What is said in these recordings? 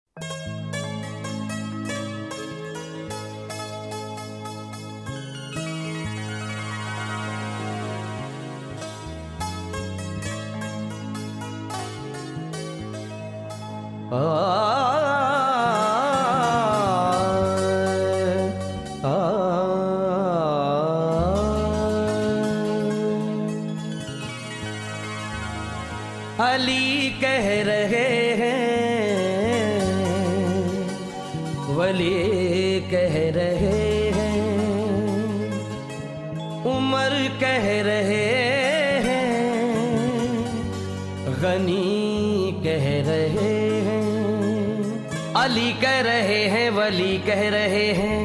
अली कह रहे हैं, वली कह रहे हैं, उमर कह रहे हैं, गनी कह रहे हैं। अली कह रहे हैं, वली कह रहे हैं,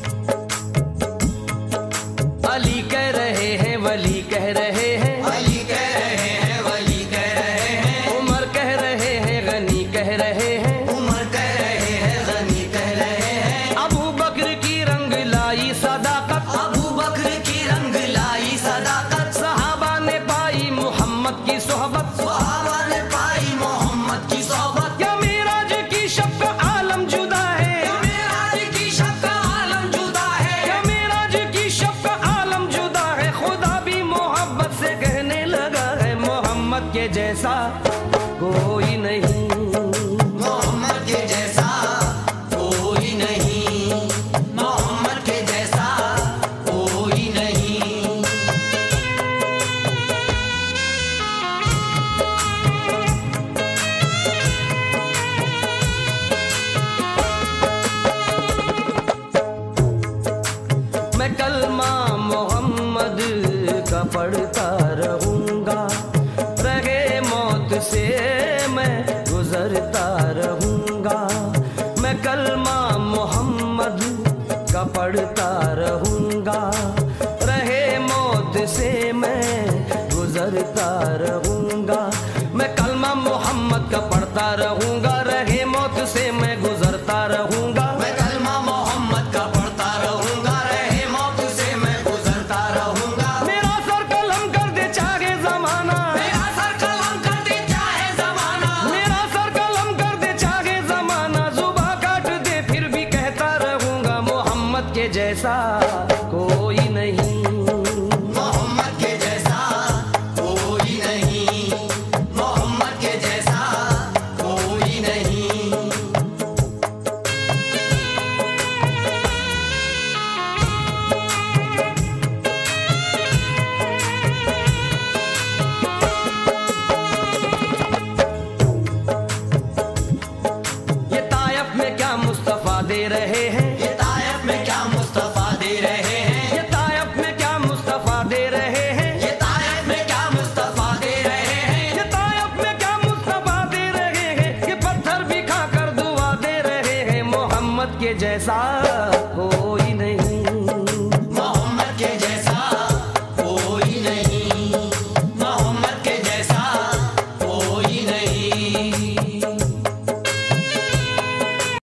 अली कह रहे हैं, वली कह रहे हैं, अली कह रहे हैं, वली कह रहे हैं, उमर कह रहे हैं, गनी कह रहे हैं, उमर कह रहे हैं, गनी कह रहे हैं। अबू बकर की रंग लाई सदाकत, अबू बकर की रंग लाई सदाकत, सहाबा ने पाई मोहम्मद की सोहबत, सहाबा ने पाई मोहम्मद की सोहबत। क्या मेराज की शब का आलम जुदा है, मेराज की शब का आलम जुदा है, क्या मेराज की शब का आलम जुदा है। खुदा भी मोहब्बत से कहने लगा है, मोहम्मद के जैसा कोई नहीं, मोहम्मद के जैसा कोई नहीं, मोहम्मद के जैसा कोई नहीं। मैं कलमा मोहम्मद का पढ़ता रहूंगा, रहे मौत से मैं गुजरता रहूंगा। मैं कलमा मोहम्मद का पढ़ता रहूंगा, रहे मौत से मैं गुजरता रहूंगा। मैं कलमा मोहम्मद का पढ़ता रहूंगा, रहे मौत से मैं गुजरता रहूंगा। मैं कलमा मोहम्मद का पढ़ता रहूंगा, रहे मौत से मैं गुजरता रहूंगा। मेरा सर कलम कर दे चाहे जमाना, मेरा सर कलम कर दे चाहे जमाना, मेरा सर कलम कर दे चाहे जमाना। जुबां काट दे फिर भी कहता रहूंगा, मोहम्मद के जैसा कोई नहीं, मोहम्मद के जैसा कोई नहीं, मोहम्मद के जैसा कोई नहीं। ये तायफ में क्या मुस्तफा दे रहे हैं, ये तायफ में क्या मुस्तफा दे रहे हैं, ये तायफ में क्या मुस्तफा दे रहे हैं, ये तायफ में क्या मुस्तफा दे रहे हैं, ये तायफ में क्या मुस्तफा दे रहे हैं। ये पत्थर भी खाकर दुआ दे रहे हैं, मोहम्मद के जैसा